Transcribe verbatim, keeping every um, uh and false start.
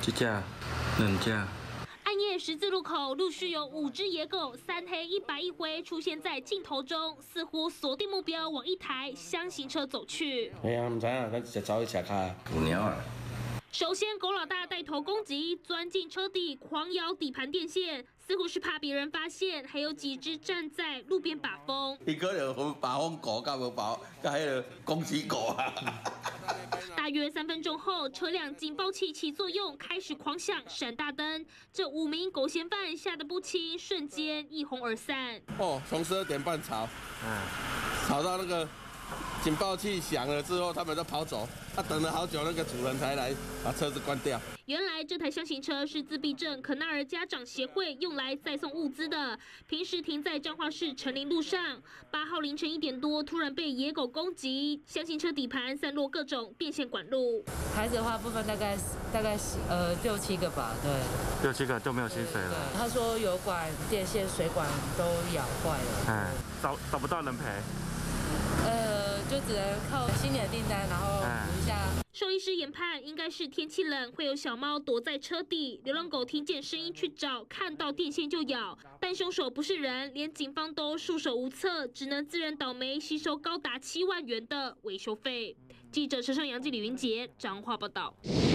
这架、两架。 暗夜十字路口，陆续有五只野狗，三黑一白一灰出现在镜头中，似乎锁定目标，往一台厢型车走去。 哎呀，唔知啊，咱直走去吃卡。 有鸟啊！ 首先，狗老大带头攻击，钻进车底，狂咬底盘电线，似乎是怕别人发现。还有几只站在路边把风。 伊可能有把风狗，甲无把，甲迄个公鸡狗啊。 大约三分钟后，车辆警报器起作用，开始狂响闪大灯。这五名狗嫌犯吓得不轻，瞬间一哄而散。 哦，从十二点半吵， 嗯， 吵到那个警报器响了之后，他们都跑走。他、啊、等了好久，那个主人才来把车子关掉。 原来这台箱型车是自闭症可纳尔家长协会用来载送物资的，平时停在彰化市成林路上。八号凌晨一点多，突然被野狗攻击，箱型车底盘散落各种电线管路。 孩子的话部分大概大概呃六七个吧，对， 六七个都没有薪水了。 他说油管、电线、水管都咬坏了。 嗯，找找不到人赔。 呃，就只能靠新年的订单，然后补一下。 兽医师研判，应该是天气冷，会有小猫躲在车底，流浪狗听见声音去找，看到电线就咬。但凶手不是人，连警方都束手无策，只能自认倒霉，吸收高达七万元的维修费。记者陈胜阳、记李云杰彰化报道。